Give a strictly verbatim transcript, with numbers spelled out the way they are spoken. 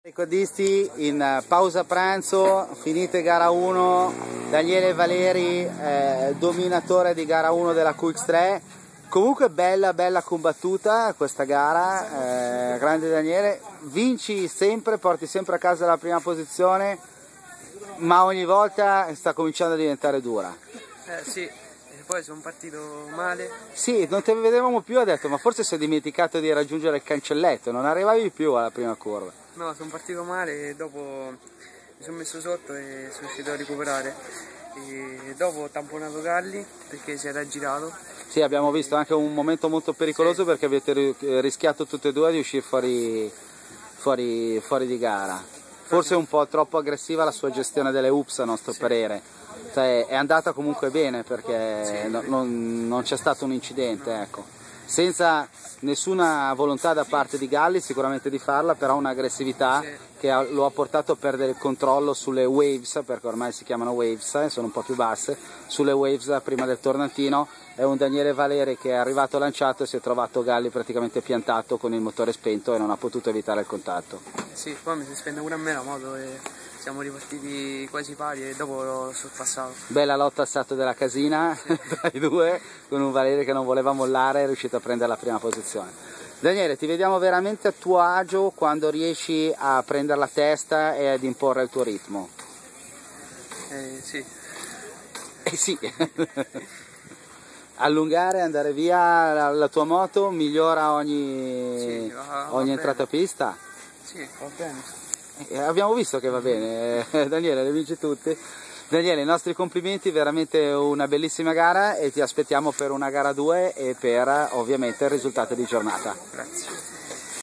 Ricordisti in pausa pranzo, finite gara uno, Daniele Valeri, eh, dominatore di gara uno della Q X tre. Comunque bella, bella combattuta questa gara, eh, grande Daniele, vinci sempre, porti sempre a casa la prima posizione, ma ogni volta sta cominciando a diventare dura. Eh sì, e poi sono partito male. Sì, non te vedevamo più, ha detto, ma forse si è dimenticato di raggiungere il cancelletto, non arrivavi più alla prima curva. No, sono partito male e dopo mi sono messo sotto e sono riuscito a recuperare. E dopo ho tamponato Galli perché si era girato. Sì, abbiamo visto anche un momento molto pericoloso, sì, perché avete rischiato tutte e due di uscire fuori, fuori, fuori di gara. Forse un po' troppo aggressiva la sua gestione delle U P S a nostro sì. parere. Cioè, è andata comunque bene perché sì. no, non, non c'è stato un incidente, no. ecco. Senza nessuna volontà da parte di Galli sicuramente di farla, però un'aggressività sì. che ha, lo ha portato a perdere il controllo sulle waves, perché ormai si chiamano waves e eh, sono un po' più basse, sulle waves prima del tornantino. È un Daniele Valeri che è arrivato lanciato e si è trovato Galli praticamente piantato con il motore spento e non ha potuto evitare il contatto. Sì, poi mi si spenta pure a me la moto e siamo ripartiti quasi pari e dopo l'ho sorpassato. Bella lotta al salto della casina sì. tra i due, con un Valeri che non voleva mollare, è riuscito a prendere la prima posizione. Daniele, ti vediamo veramente a tuo agio quando riesci a prendere la testa e ad imporre il tuo ritmo. Eh sì. Eh sì. Allungare, andare via la, la tua moto, migliora ogni, sì, va, ogni va entrata a pista? Sì, va bene. Eh, abbiamo visto che va bene, eh, Daniele, le vinci tutte. Daniele, i nostri complimenti, veramente una bellissima gara e ti aspettiamo per una gara due e per ovviamente il risultato di giornata. Grazie.